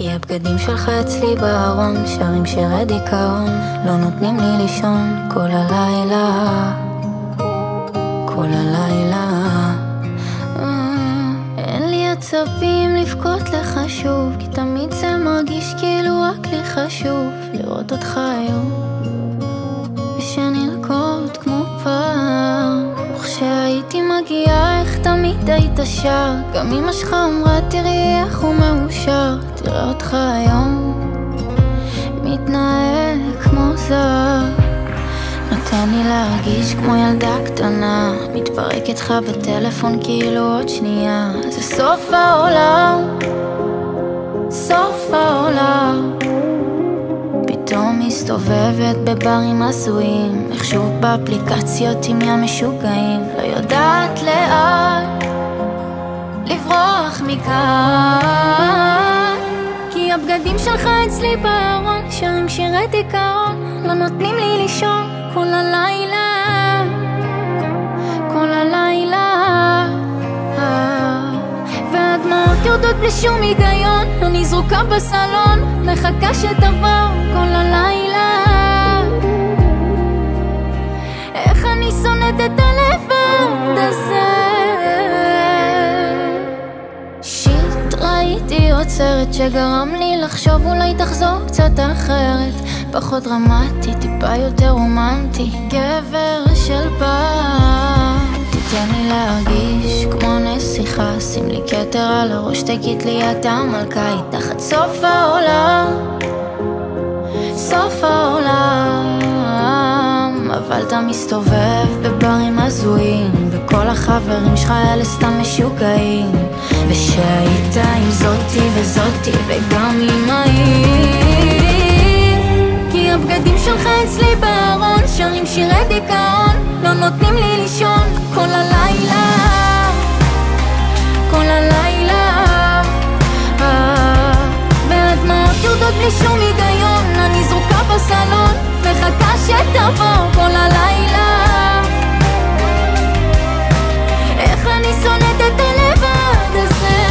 כי הבגדים שלך אצלי בארון, שרים שירי דיכאון, לא נותנים לי לישון כל הלילה, כל הלילה. אין לי עצבים לבכות לך שוב, כי תמיד זה מרגיש כאילו רק לי חשוב לראות אותך היום, ושנרקוד כמו פעם. וכשהייתי מגיעה איך תמיד היית שר, גם אמא שלך אמרה תראי איך הוא מאושר. תראה אותך היום מתנהג כמו זר, נותן לי להרגיש כמו ילדה קטנה, מתפרק איתך בטלפון כאילו עוד שנייה. זה סוף העולם, סוף העולם. פתאום מסתובבת בברים הזויים, מחשוב באפליקציות עם ים משוגעים, לא יודעת לאן לברוח מכאן, כי הבגדים שלך אצלי בארון, שרים שירי דיכאון, לא נותנים לי לישון כל הלילה, כל הלילה. והדמעות יורדות בלי שום היגיון, אני זרוקה בסלון, מחכה שתבוא כל הלילה. איך אני שונאת את הלבד הזה. שיט, ראיתי עוד סרט שגרם לי לחשוב אולי תחזור קצת אחרת, פחות דרמטי, טיפה יותר רומנטי, גבר של פעם. תתן לי להרגיש כמו נסיכה, שים לי כתר על הראש, תגיד לי אתה מלכה, תחת סוף העולם, סוף העולם. אבל אתה מסתובב בברים הזויים, וכל החברים שלך אלה סתם משוגעים, ושהיית עם זאתי וזאתי וגם עם ההיא, כי הבגדים שלך אצלי בארון, שרים שירי דיכאון, לא נותנים לי לישון כל הלילה, כל הלילה. והדמעות יורדות בלי שום היגיון, אני זרוקה בסלון, מחכה שתבוא כל הלילה. איך אני שונאת את הלבד הזה.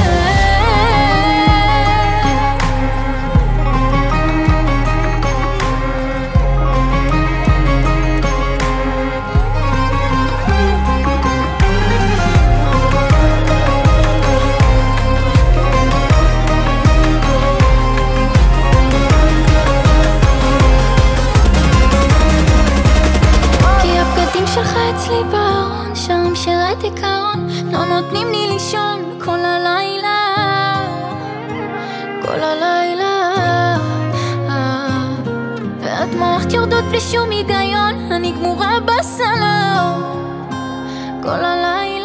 אצלי בארון, שרים שירי דיכאון, לא נותנים לי לישון כל הלילה, כל הלילה. והדמעות יורדות בלי שום היגיון, אני גמורה בסלון כל הלילה.